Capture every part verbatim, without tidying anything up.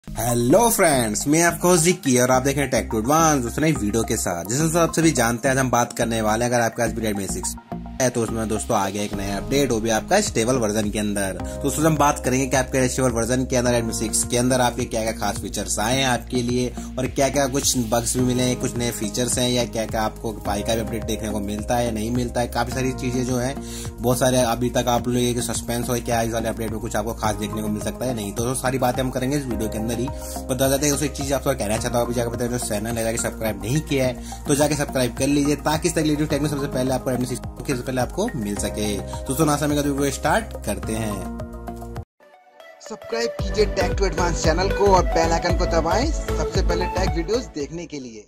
Hello friends, मैं आपको जिक्की और आप देख रहे हैं टेक टू एडवांस दूसरे नई वीडियो के साथ। जैसे आप सभी जानते हैं आज हम बात करने वाले हैं, अगर आपका आज भी रेडमी सिक्स है तो उसमें दोस्तों आ गया एक नया अपडेट, वो भी आपका स्टेबल वर्जन के अंदर। तो उसमें हम बात करेंगे कि आपके स्टेबल वर्जन के अंदर रेडमी सिक्स के अंदर आपके क्या क्या खास फीचर्स आए हैं आपके लिए, और क्या क्या कुछ बग्स भी मिले हैं, कुछ नए फीचर्स हैं, या क्या क्या आपको पाई का भी अपडेट देखने को मिलता है या नहीं मिलता है। काफी सारी चीजें जो है, बहुत सारे अभी तक आप लोग सस्पेंस हो क्या इस वाले अपडेट में कुछ आपको खास देखने को मिल सकता है नहीं। तो सारी बातें हम करेंगे इस वीडियो के अंदर ही। बता जाते हैं एक चीज आपको कहना चाहता हूँ, अभी जाकर जो चैनल है जाकर सब्सक्राइब नहीं किया है तो जाकर सब्सक्राइब कर लीजिए, ताकि इस तक टेक में सबसे पहले आपको रेडमी सिक्स सबसे पहले आपको मिल सके। तो सुना समय का वीडियो स्टार्ट करते हैं। सब्सक्राइब कीजिए टेक टू एडवांस चैनल को और बेल आइकन को दबाएं सबसे पहले टेक वीडियोस देखने के लिए।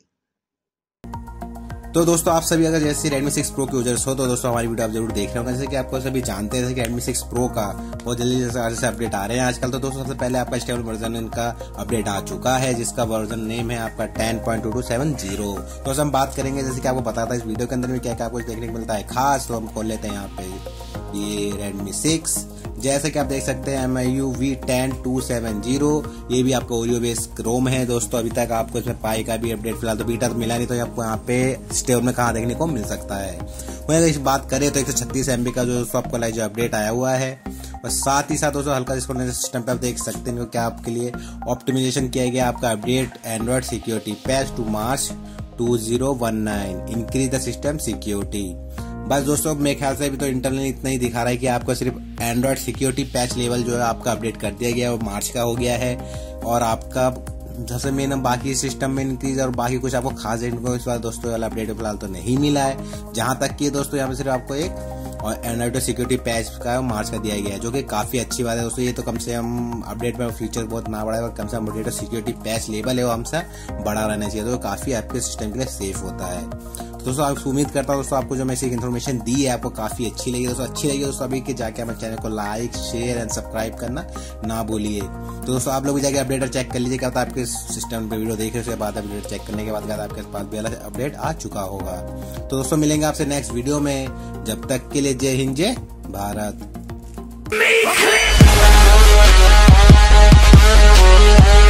तो दोस्तों आप सभी अगर जैसे रेडमी सिक्स प्रो के यूजर्स हो तो दोस्तों हमारी वीडियो आप जरूर देख रहे होंगे। जैसे कि आपको सभी जानते हैं कि रेडमी सिक्स प्रो का बहुत जल्दी जैसे से अपडेट आ रहे हैं आजकल। तो दोस्तों सबसे पहले आपका स्टेबल वर्जन इनका अपडेट आ चुका है, जिसका वर्जन नेम है आपका ten point two two seven zero. तो हम बात करेंगे जैसे कि आपको पता था इस वीडियो के अंदर में क्या क्या कुछ देखने को मिलता है खास। तो हम खोल लेते हैं यहाँ पे ये रेडमी सिक्स, जैसे कि आप देख सकते हैं M I U V ten two seven zero. ये भी आपका ओरियो बेस रोम है दोस्तों। अभी तक आपको इसमें पाई का भी अपडेट फिलहाल तो बीटा तो मिला नहीं, तो आपको यहाँ पे स्टेबल में कहाँ देखने को मिल सकता है। वहीं अगर इस बात करें तो एक सौ छत्तीस एमबी का जो आपको लाइव जो अपडेट आया हुआ है, और साथ ही साथ दोस्तों हल्का जिसको सिस्टम पे आप देख सकते हैं क्या आपके लिए ऑप्टिमाइजेशन किया गया आपका update Android security patch two march two zero one nine increase the system security. बस दोस्तों मेरे ख्याल से अभी तो इंटरनल इतना ही दिखा रहा है कि आपको सिर्फ एंड्रॉइड सिक्योरिटी पैच लेवल जो है आपका अपडेट कर दिया गया है, वो मार्च का हो गया है। और आपका जैसे मेन बाकी सिस्टम में इंक्रीज और बाकी कुछ आपको खास इनको इस बार दोस्तों वाला अपडेट फिलहाल तो नहीं मिला है। जहां तक कि दोस्तों यहाँ पे सिर्फ आपको एक और एंड्रॉइड सिक्योरिटी पैच का मार्च का दिया गया है, जो कि काफी अच्छी बात है दोस्तों। ये तो कम से कम अपडेट में फीचर बहुत ना बढ़ा है, और कम से कम अपडेट सिक्योरिटी पैच लेवल है वो हमसे बड़ा रहना चाहिए, तो काफी आपके सिस्टम के लिए सेफ होता है। दोस्तों आप उम्मीद करता हूँ दोस्तों आपको जो मैं इसी इन्फॉर्मेशन दी है आपको काफी अच्छी लगी। दोस्तों अच्छी लगी दोस्तों अभी के जाके हमारे चैनल को लाइक शेयर एंड सब्सक्राइब करना ना भूलिए। तो दोस्तों आप लोग जाके अपडेट चेक कर लीजिए क्या होता है आपके सिस्टम पे वीडियो देख रहे उसके बाद अपडेट चेक करने के बाद आपके पास भी अलग अपडेट आ चुका होगा। तो दोस्तों मिलेंगे आपसे नेक्स्ट वीडियो में, जब तक के लिए जय हिंद जय भारत।